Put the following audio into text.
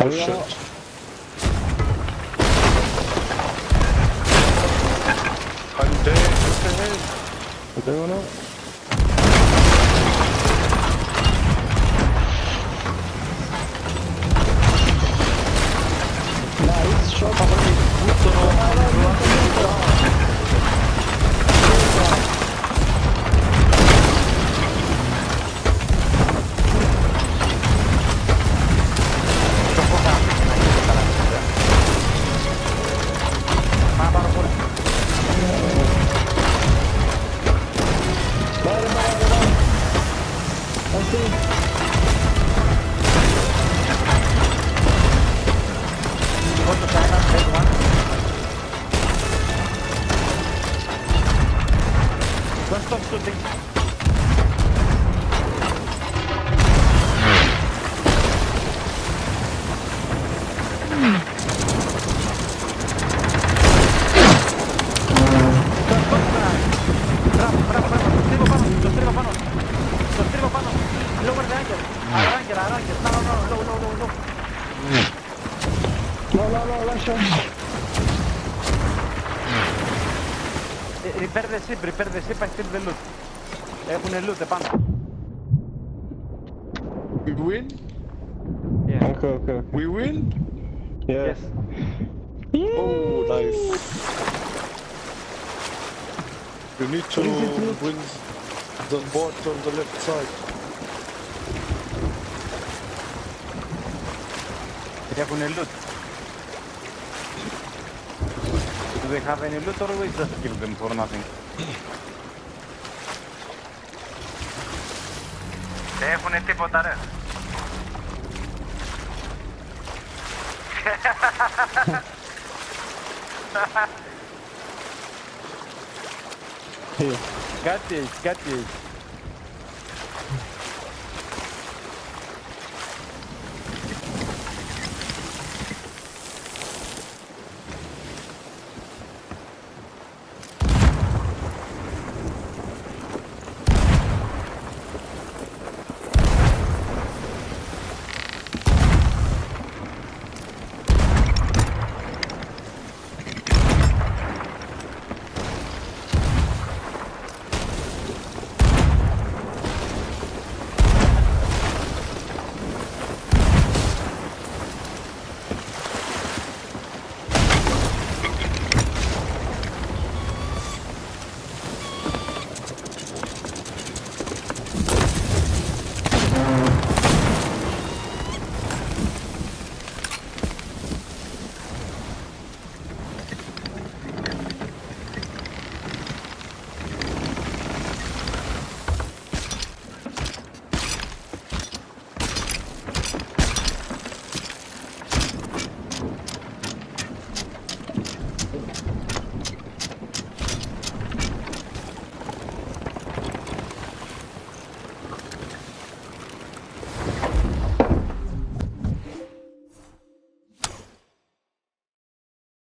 Oh shit. I'm dead, what the hell? What do you know? Nice shot. Don't stop shooting. Bravo, sostergo panos. Lower the angle. Arranque. No. No, shot. Repair the ship, I steal the loot. Έχουν loot επάνω. We win? Yeah. Okay. We win? Yes. Oh, nice. You need to win the board on the left side. Έχουν loot. Do they have any loot or we just kill them for nothing? Δεν έχουνε τίποτα ρε. Here. Κάτι έχει.